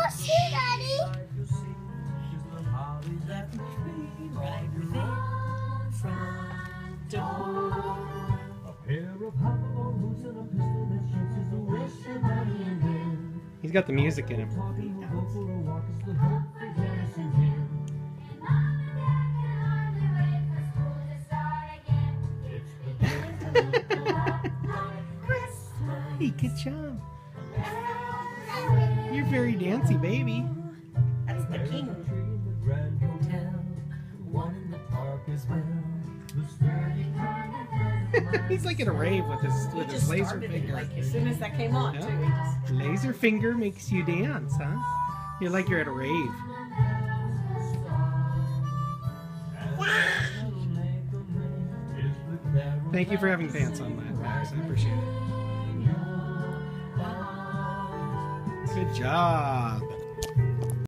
see, Daddy. Right there, front door. He's got the music in him. Hey, good job. You're very dancey, baby. That's the king. He's like in a rave with his laser finger. Like as soon as that came on, Yeah. too. He just... Laser finger makes you dance, huh? You're like you're at a rave. Thank you for having pants on, Max. I appreciate it. Good job.